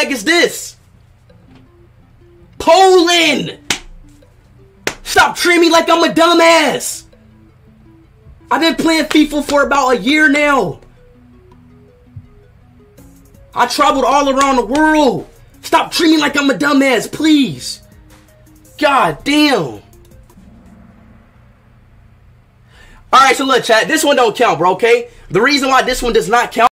flag is this? Poland! Stop treating me like I'm a dumbass! I've been playing FIFA for about a year now. I traveled all around the world. Stop treating me like I'm a dumbass, please. God damn. Alright, so look, chat. This one don't count, bro, okay? The reason why this one does not count